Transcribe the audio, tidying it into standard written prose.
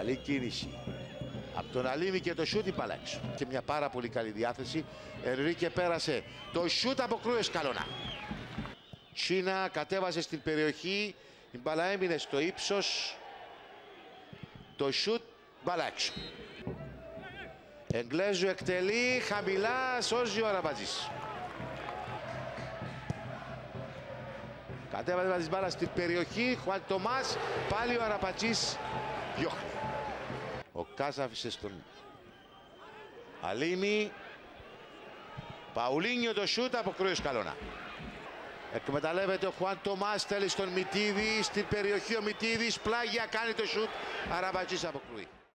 Καλή κίνηση από τον Αλίμη και το σούτ μπάλα έξω. Και μια πάρα πολύ καλή διάθεση. Ενρίκε πέρασε. Το σούτ αποκρούει Σκαλώνα. Τσίνα κατέβασε στην περιοχή. Η μπάλα έμεινε στο ύψος. Το σούτ μπάλα έξω. Εγγλέζου εκτελεί χαμηλά, σώζει ο Αραμπατζής. Κατέβασε την μπάλα στην περιοχή. Χουάν Τομάς, πάλι ο Αραμπατζής διώχνει. Ο Κάς άφησε στον Αλίμη. Παουλίνιο το σούτ, αποκρούει ο Σκαλώνα. Εκμεταλλεύεται ο Χουάν Τομάς, στέλνει στον Μητίδη. Στην περιοχή ο Μητίδης, πλάγια κάνει το σούτ. Αραμπατζής αποκρούει.